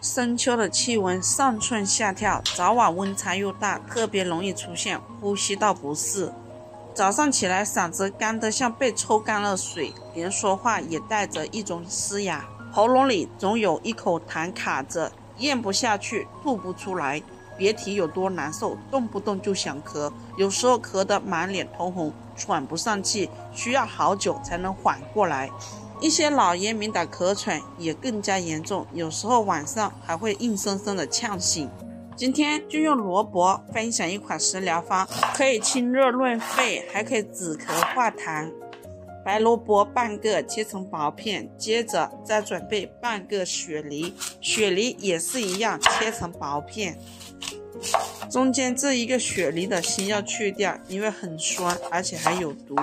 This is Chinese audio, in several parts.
深秋的气温上蹿下跳，早晚温差又大，特别容易出现呼吸道不适。早上起来嗓子干得像被抽干了水，连说话也带着一种嘶哑，喉咙里总有一口痰卡着，咽不下去，吐不出来，别提有多难受，动不动就想咳，有时候咳得满脸通红，喘不上气，需要好久才能缓过来。一些老烟民的咳喘也更加严重，有时候晚上还会硬生生的呛醒。今天就用萝卜分享一款食疗方，可以清热润肺，还可以止咳化痰。白萝卜半个切成薄片，接着再准备半个雪梨，雪梨也是一样切成薄片。中间这一个雪梨的芯要去掉，因为很酸，而且还有毒。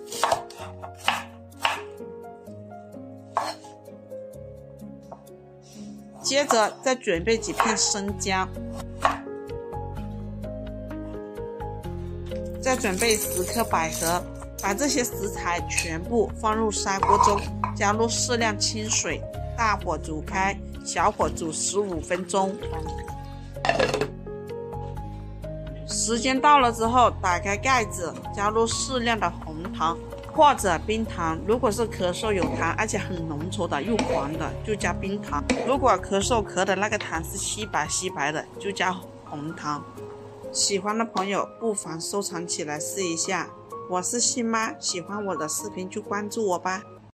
接着再准备几片生姜，再准备10颗百合，把这些食材全部放入砂锅中，加入适量清水，大火煮开，小火煮15分钟。时间到了之后，打开盖子，加入适量的红糖或者冰糖，如果是咳嗽有痰而且很浓稠的又黄的，就加冰糖；如果咳嗽咳的那个痰是稀白的，就加红糖。喜欢的朋友不妨收藏起来试一下。我是信妈，喜欢我的视频就关注我吧。